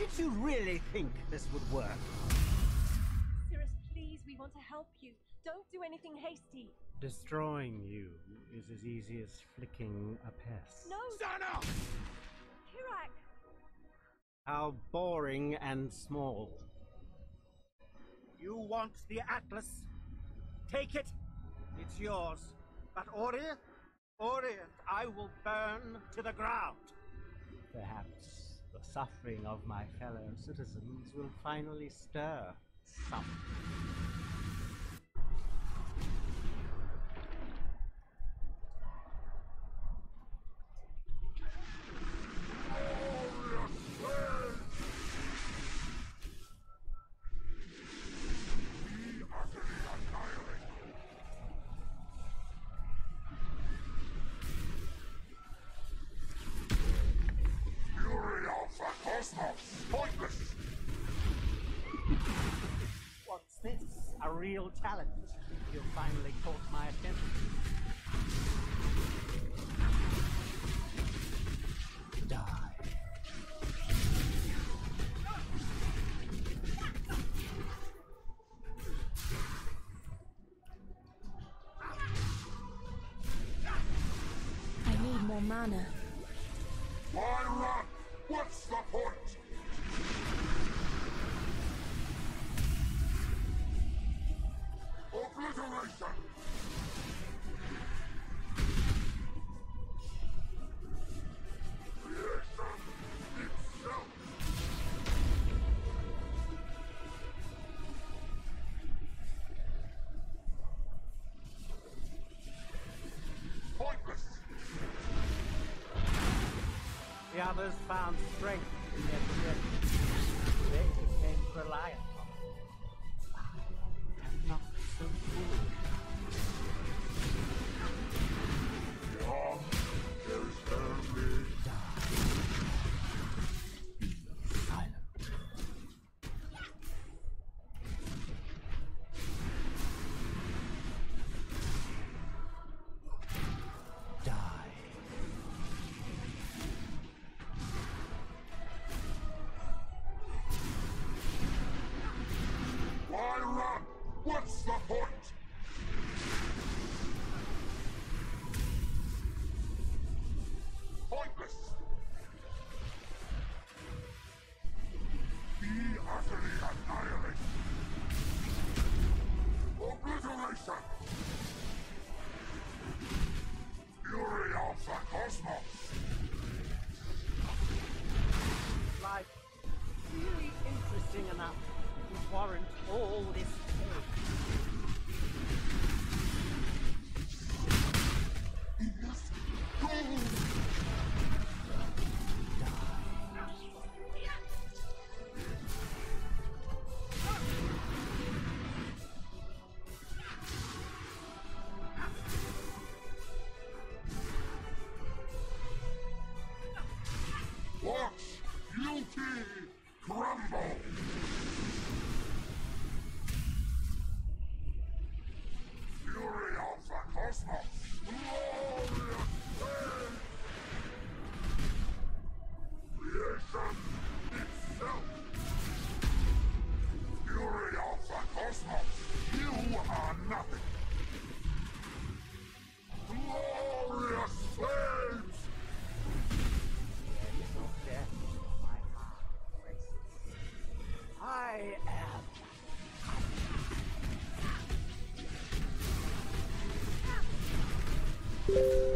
Did you really think this would work? Cirrus, please, we want to help you. Don't do anything hasty. Destroying you is as easy as flicking a pest. No! Sana! Kirak! How boring and small. You want the Atlas? Take it. It's yours. But Orient, I will burn to the ground. Perhaps the suffering of my fellow citizens will finally stir something. What's this? A real challenge? You finally caught my attention. Die. I need more mana. Why run? What's the point? Obliteration! Creation itself! Pointless! The others found strength in their projections. They became reliant on it. I am not so foolish. Beyond, there is only Silent. Die. Why run? What's the point? Pointless! Be utterly annihilated! Obliteration! Fury of the cosmos! Life really interesting enough to warrant all this Watch beauty crumble! Fury of the cosmos! Glorious flame! Creation itself! Fury of the cosmos! You are nothing! Glorious flames! death. My heart races. I am.